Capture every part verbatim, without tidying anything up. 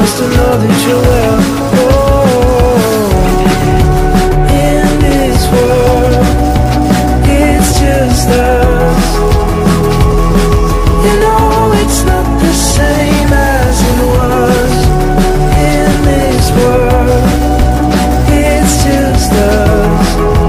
wants to know that you're well. Oh, in this world, it's just us. You know it's not the same as it was. In this world, it's just us.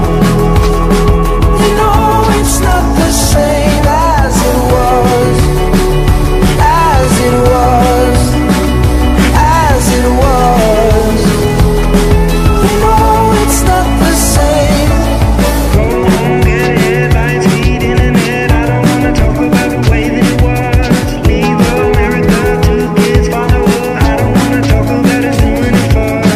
You know it's not the same as it was. As it was. As it was. You know it's not the same. Go on, get headlines, feed internet. I don't wanna talk about the way that it was. Leave America, two kids follow her. I don't wanna talk about us doing it first.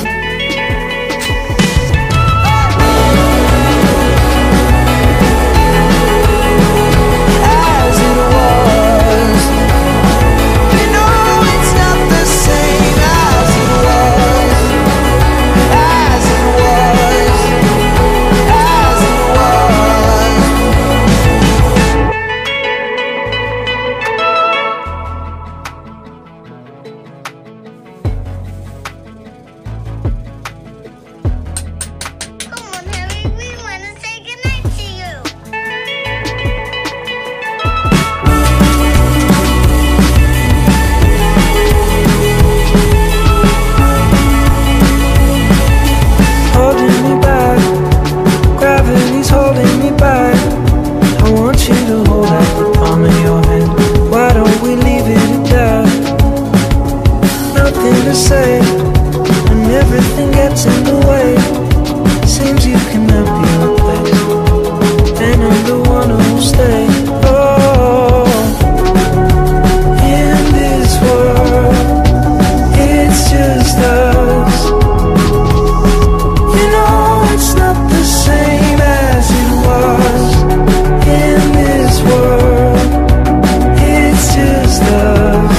As it was. You know it's not the same as it was. As it was. As it was. Come on, Harry, we want to say goodnight to you. Holding me back, gravity's holding me back. I want you to hold out the palm of your hand. Why don't we leave it at that? Nothing to say, and everything gets in the way. Seems you cannot be replaced, and I'm the one who'll stay. Oh, in this world, it's just us. You know it's not the same as it was. In this world, it's just us.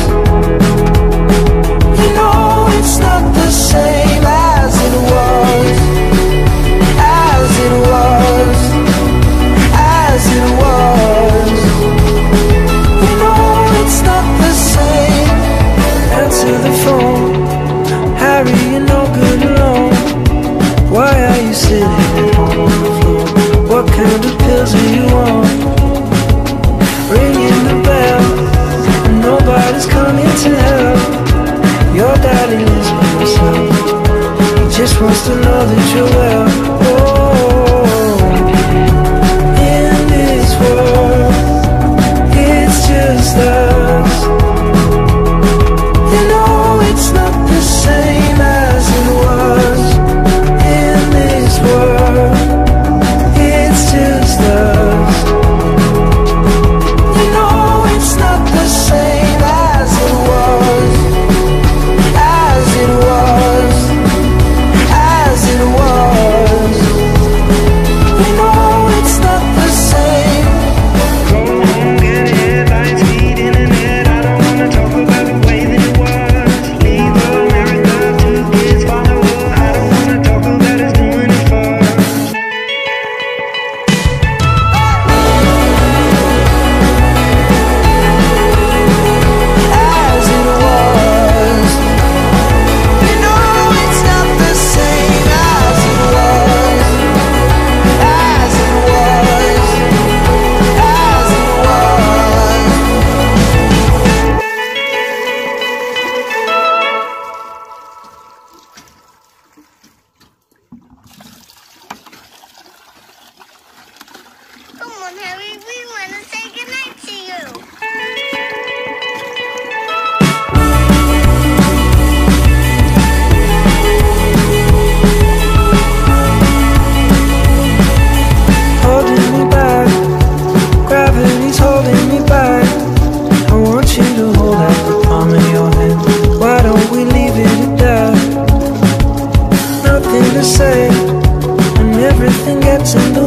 You know it's not the same as it was. As it was. As it was. You know it's not the same. Answer the phone, Harry, you're no good alone. Why are you sitting at home on the floor? What kind of pills are you on? Ringing the bell, and nobody's coming to help. Your daddy lives by himself. He just wants to know that you're well. Oh, in this world, it's just us. You know it's not the same as it was. In this world, it's just us. You know it's not the same as it was. As it was. As it was. You know it's not the same. Go on, get headlines, feed internet. I don't wanna talk about the way that it was. Leave America, two kids follow her. I don't wanna talk about us doing it first. As it was. You know it's not the same as it was. As it was. As it was. Come on, Harry, we want to say goodnight to you. Holding me back, gravity's holding me back. I want you to hold out the palm of your hand. Why don't we leave it at that? Nothing to say, and everything gets in the